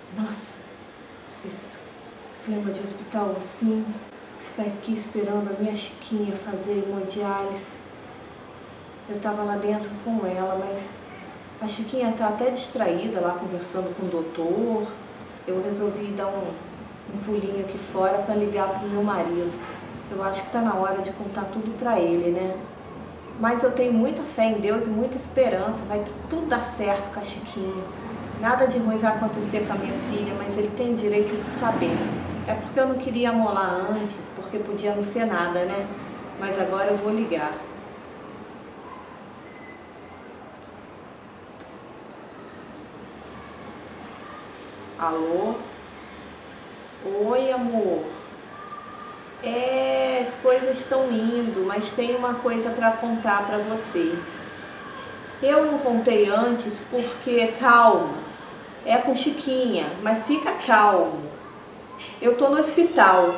Nossa, esse clima de hospital assim, ficar aqui esperando a minha Chiquinha fazer hemodiálise. Eu tava lá dentro com ela, mas a Chiquinha tá até distraída lá conversando com o doutor. Eu resolvi dar um pulinho aqui fora para ligar pro meu marido. Eu acho que tá na hora de contar tudo pra ele, né? Mas eu tenho muita fé em Deus e muita esperança. Vai tudo dar certo com a Chiquinha. Nada de ruim vai acontecer com a minha filha, mas ele tem o direito de saber. É porque eu não queria amolar antes, porque podia não ser nada, né? Mas agora eu vou ligar. Alô? Oi, amor. As coisas estão indo, mas tem uma coisa para contar para você. Eu não contei antes porque, calma, é com Chiquinha, mas fica calmo. Eu tô no hospital.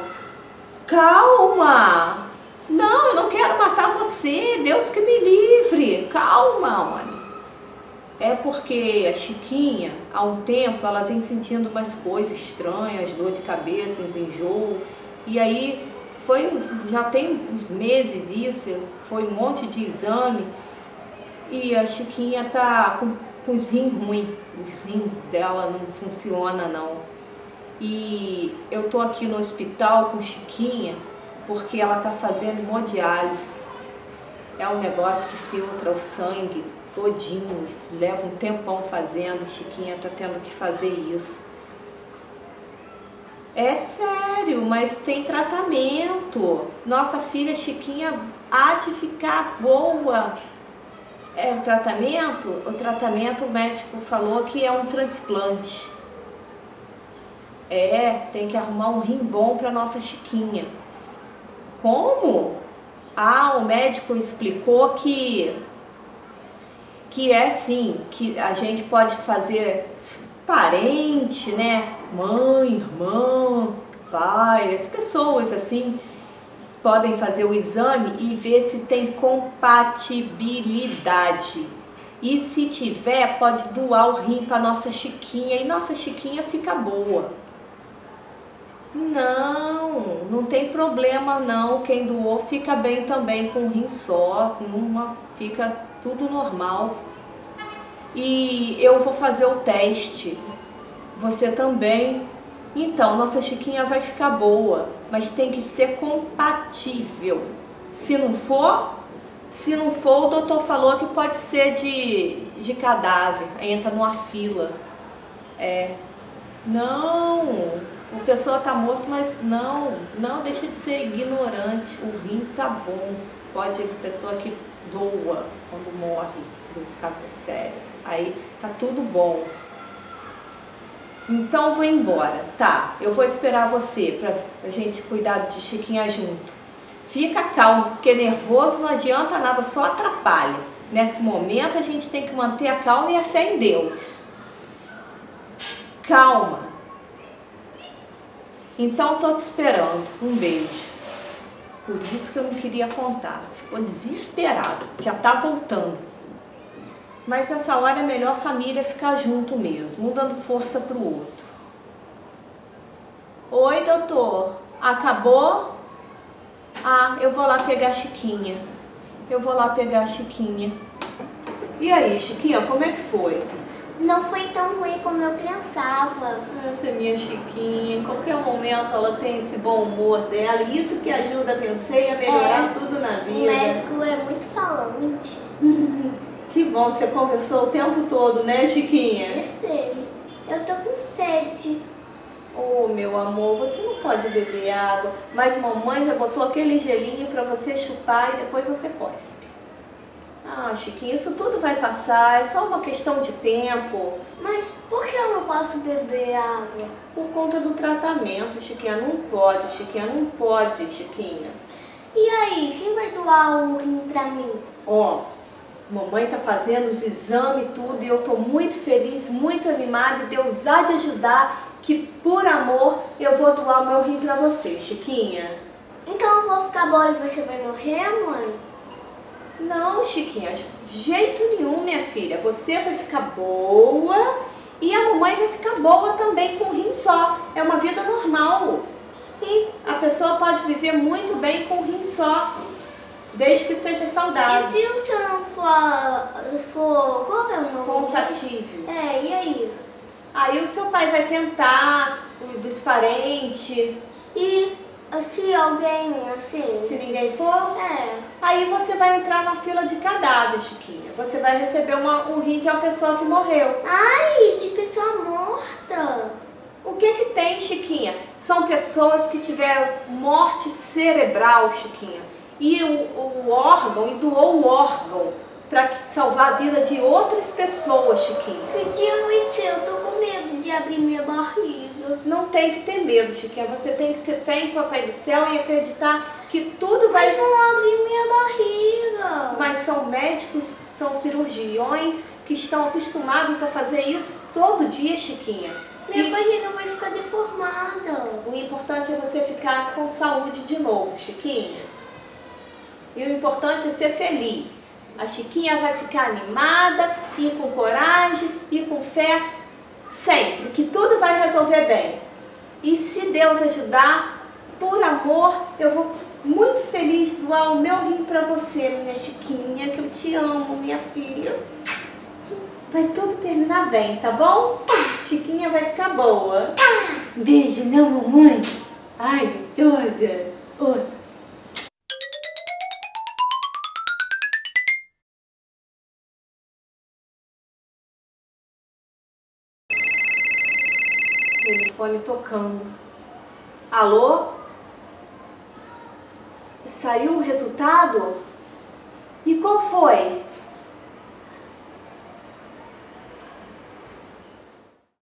Calma! Não, eu não quero matar você, Deus que me livre. Calma, homem. É porque a Chiquinha, há um tempo, ela vem sentindo umas coisas estranhas, dor de cabeça, uns enjoo. E aí, já tem uns meses isso, foi um monte de exame. E a Chiquinha tá com os rins ruins, os rins dela não funcionam não. E eu tô aqui no hospital com Chiquinha porque ela tá fazendo hemodiálise. É um negócio que filtra o sangue todinho, leva um tempão fazendo, Chiquinha tá tendo que fazer isso. É sério, mas tem tratamento. Nossa filha Chiquinha há de ficar boa. É o tratamento? O tratamento, o médico falou que é um transplante. Tem que arrumar um rim bom para nossa Chiquinha. Como? Ah, o médico explicou que é assim, que a gente pode fazer parente, né? Mãe, irmã, pai, as pessoas assim podem fazer o exame e ver se tem compatibilidade. E se tiver, pode doar o rim para nossa Chiquinha e nossa Chiquinha fica boa. Não tem problema não. Quem doou fica bem também com o rim só, fica tudo normal. E eu vou fazer o teste. Você também. Então, nossa Chiquinha vai ficar boa, mas tem que ser compatível. Se não for, o doutor falou que pode ser de cadáver, entra numa fila. Não, a pessoa tá morta, mas não deixa de ser ignorante. O rim tá bom, pode a pessoa que doa quando morre do câncer, aí tá tudo bom. Então vou embora, tá? Eu vou esperar você pra gente cuidar de Chiquinha junto. Fica calmo, porque nervoso não adianta nada, só atrapalha. Nesse momento a gente tem que manter a calma e a fé em Deus. Calma. Então tô te esperando. Um beijo. Por isso que eu não queria contar. Ficou desesperado, já tá voltando. Mas essa hora é melhor a família ficar junto mesmo, um dando força pro outro. Oi, doutor. Acabou? Ah, eu vou lá pegar a Chiquinha. E aí, Chiquinha, como é que foi? Não foi tão ruim como eu pensava. Essa é minha Chiquinha. Em qualquer momento ela tem esse bom humor dela. E isso que ajuda a vencer e a melhorar tudo na vida. O médico é muito falante. Que bom, você conversou o tempo todo, né, Chiquinha? Eu sei. Eu tô com sede. Oh, meu amor, você não pode beber água, mas mamãe já botou aquele gelinho pra você chupar e depois você cospe. Ah, Chiquinha, isso tudo vai passar, é só uma questão de tempo. Mas por que eu não posso beber água? Por conta do tratamento, Chiquinha, não pode, Chiquinha. E aí, quem vai doar o rim pra mim? Mamãe tá fazendo os exames e tudo e eu tô muito feliz, muito animada e Deus há de ajudar que por amor eu vou doar o meu rim pra você, Chiquinha. Então eu vou ficar boa e você vai morrer, mãe? Não, Chiquinha, de jeito nenhum, minha filha. Você vai ficar boa e a mamãe vai ficar boa também com um rim só. É uma vida normal. E, A pessoa pode viver muito bem com um rim só, desde que seja saudável. e se o senhor não for qual é o nome? Compatível. E aí? Aí o seu pai vai tentar, dos parentes, E se alguém assim? se ninguém for, É. aí você vai entrar na fila de cadáveres, Chiquinha. Você vai receber um rim de uma pessoa que morreu. Ai, de pessoa morta. O que que tem, Chiquinha? São pessoas que tiveram morte cerebral, Chiquinha. E o órgão, e doou o órgão para salvar a vida de outras pessoas, Chiquinha. Que dia vai ser? Eu tô com medo de abrir minha barriga. Não tem que ter medo, Chiquinha. Você tem que ter fé em Papai do Céu e acreditar que tudo vai... Mas vão abrir minha barriga. Mas são médicos, são cirurgiões que estão acostumados a fazer isso todo dia, Chiquinha. Minha E barriga vai ficar deformada. o importante é você ficar com saúde de novo, Chiquinha. E o importante é ser feliz. A Chiquinha vai ficar animada, e com coragem, e com fé, sempre, que tudo vai resolver bem. E se Deus ajudar, por amor, eu vou muito feliz doar o meu rim para você, minha Chiquinha, que eu te amo, minha filha. Vai tudo terminar bem, tá bom? Chiquinha vai ficar boa. Beijo, né, mamãe? Ai, gostosa. Oi. Telefone tocando. Alô? Saiu o resultado? E qual foi?